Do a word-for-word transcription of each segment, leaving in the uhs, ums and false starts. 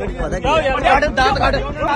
ਕੱਢ ਦਾਤ ਕੱਢ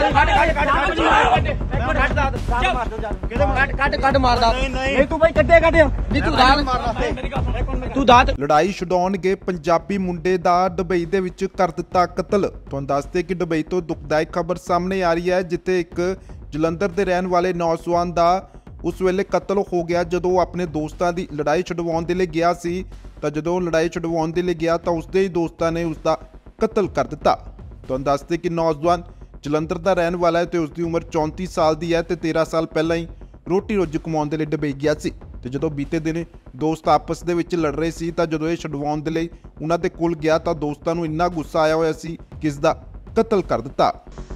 ਕੱਢ ਕੱਢ ਕੱਢ ਮਾਰਦਾ ਨਹੀਂ ਤੂੰ ਬਾਈ ਕੱਢੇ ਕੱਢ ਨਹੀਂ ਤੂੰ ਦਾਤ ਮਾਰਦਾ ਤੂੰ ਦਾਤ। ਲੜਾਈ ਛਡਾਉਣਗੇ ਪੰਜਾਬੀ ਮੁੰਡੇ ਦਾ ਦੁਬਈ ਦੇ ਵਿੱਚ ਕਰ ਦਿੱਤਾ ਕਤਲ। ਤੁਹਾਨੂੰ ਦੱਸਦੇ ਕਿ ਦੁਬਈ ਤੋਂ ਦੁਖਦਾਇਕ ਖਬਰ ਸਾਹਮਣੇ ਆ ਰਹੀ ਹੈ, ਜਿੱਥੇ ਇੱਕ ਜਲੰਧਰ ਦੇ ਰਹਿਣ ਵਾਲੇ ਨੌਜਵਾਨ ਦਾ ਉਸ ਵੇਲੇ ਕਤਲ ਹੋ ਗਿਆ ਜਦੋਂ ਉਹ ਆਪਣੇ ਦੋਸਤਾਂ ਦੀ ਲੜਾਈ ਛਡਵਾਉਣ ਦੇ ਲਈ ਗਿਆ ਸੀ। ਤਾਂ ਜਦੋਂ ਲੜਾਈ ਛਡਵਾਉਣ ਦੇ ਲਈ ਗਿਆ ਤਾਂ ਉਸਦੇ ਹੀ ਦੋਸਤਾਂ ਨੇ ਉਸ ਦਾ ਕਤਲ ਕਰ ਦਿੱਤਾ। ਤੁਹਾਨੂੰ ਦੱਸਦੇ ਕਿ ਨੌਜਵਾਨ ਜਲੰਧਰ ਦਾ ਰਹਿਣ ਵਾਲਾ ਹੈ ਤੇ ਉਸ ਦੀ ਉਮਰ ਚੌਂਤੀ ਸਾਲ ਦੀ ਹੈ ਤੇ ਤੇਰਾਂ ਸਾਲ ਪਹਿਲਾਂ ਹੀ ਰੋਟੀ ਰੋਜੀ ਕਮਾਉਣ ਦੇ ਲਈ ਦੁਬਈ ਗਿਆ ਸੀ। ਤੇ ਜਦੋਂ ਬੀਤੇ ਦਿਨ ਦੋਸਤ ਆਪਸ ਦੇ ਵਿੱਚ ਲੜ ਰਹੇ ਸੀ ਤਾਂ ਜਦੋਂ ਇਹ ਛਡਵਾਉਣ ਦੇ ਲਈ ਉਹਨਾਂ ਦੇ ਕੋਲ ਗਿਆ ਤਾਂ ਦੋਸਤਾਂ ਨੂੰ ਇੰਨਾ ਗੁੱਸਾ ਆਇਆ ਹੋਇਆ ਸੀ ਕਿ ਇਸ ਦਾ ਕਤਲ ਕਰ ਦਿੱਤਾ।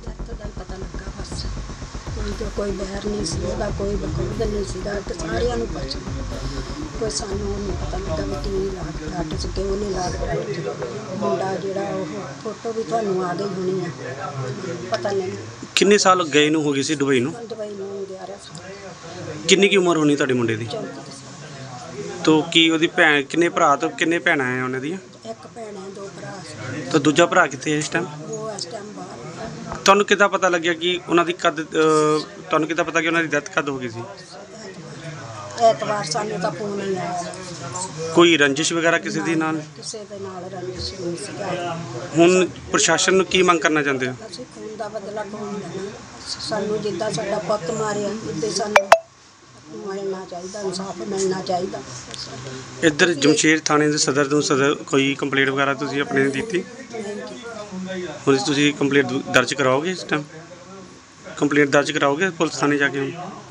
ਕੋਈ ਬਹਿਰ ਨਹੀਂ ਸੀ ਉਹਦਾ, ਕੋਈ ਬਕੌਦ ਨਹੀਂ ਸੀਗਾ ਤੇ ਸਾਰਿਆਂ ਨੂੰ ਪੁੱਛ ਕੋਈ ਸਾਨੂੰ ਨਹੀਂ ਪਤਾ ਲੱਗਾ ਵੀ ਕਿੰਨੀ ਲਾਟ ਲਾਟ ਚ ਕਿਉਂ ਨਹੀਂ ਲਾਟ ਮੁੰਡਾ ਜਿਹੜਾ ਉਹ ਫੋਟੋ ਵੀ ਤੁਹਾਨੂੰ ਆ ਗਈ ਹੋਣੀ ਆ, ਪਤਾ ਨਹੀਂ ਕਿੰਨੇ ਸਾਲ ਗਏ ਨੂੰ ਹੋ ਗਈ ਸੀ ਦੁਬਈ ਨੂੰ? ਦੁਬਈ ਨੂੰ ਗਿਆਰਾਂ ਸਾਲ। ਕਿੰਨੀ ਕੀ ਉਮਰ ਹੋਣੀ ਤੁਹਾਡੀ ਮੁੰਡੇ ਦੀ? ਚੌਂਤੀ ਸਾਲ। ਤੋ ਕੀ ਉਹਦੀ ਭੈਣ ਕਿੰਨੇ ਭਰਾ ਤੋਂ ਕਿੰਨੇ ਭੈਣਾਂ ਆ ਉਹਨਾਂ ਦੀਆਂ? ਇੱਕ ਭੈਣ ਹੈ, ਦੋ ਭਰਾ। ਤਾਂ ਦੂਜਾ ਭਰਾ ਕਿੱਥੇ ਹੈ ਇਸ ਟਾਈਮ? ਉਹ ਇਸ ਟਾਈਮ ਬਾਹਰ। ਤੁਹਾਨੂੰ ਕਿੱਦਾਂ ਪਤਾ ਲੱਗਿਆ ਕਿ ਉਹਨਾਂ ਦੀ ਕਦ ਤੁਹਾਨੂੰ ਕਿੱਦਾਂ ਪਤਾ ਕਿ ਉਹਨਾਂ ਦੀ ਡੈਥ ਕਦ ਹੋ ਗਈ ਸੀ? ਐਤਵਾਰ ਸਾਨੂੰ ਤਾਂ ਫੋਨ ਨਹੀਂ ਆਇਆ। ਕੋਈ ਰੰਜਿਸ਼ ਵਗੈਰਾ ਕਿਸੇ ਦੀ ਨਾਲ? ਕਿਸੇ ਦੇ ਨਾਲ ਰੰਜਿਸ਼ ਨਹੀਂ ਸੀਗਾ। ਹੁਣ ਪ੍ਰਸ਼ਾਸਨ ਨੂੰ ਕੀ ਮੰਗ ਕਰਨਾ ਚਾਹੁੰਦੇ ਹੋ? ਅਸੀਂ ਖੂਨ ਦਾ ਬਦਲਾ ਕੌਣ ਲੈਣਾ? ਸਾਨੂੰ ਜਿੱਦਾਂ ਸਾਡਾ ਪੁੱਤ ਮਾਰਿਆ ਇੱਦਾਂ ਸਾਨੂੰ ਮਿਲਣਾ ਚਾਹੀਦਾ, ਇਨਸਾਫ ਮਿਲਣਾ ਚਾਹੀਦਾ। ਇੱਧਰ ਜਮਸ਼ੇਰ ਥਾਣੇ ਦੇ ਸਦਰ ਤੋਂ ਸਦਰ ਕੋਈ ਕੰਪਲੇਂਟ ਵਗੈਰਾ ਤੁਸੀਂ ਆਪਣੇ ਨੇ ਦਿੱਤੀ? ਹੁਣ ਤੁਸੀਂ ਕੰਪਲੇਂਟ ਦਰਜ ਕਰਾਓਗੇ? ਇਸ ਟਾਈਮ ਕੰਪਲੇਂਟ ਦਰਜ ਕਰਾਓਗੇ ਪੁਲਿਸ ਥਾਣੇ ਜਾ ਕੇ? ਹੁਣ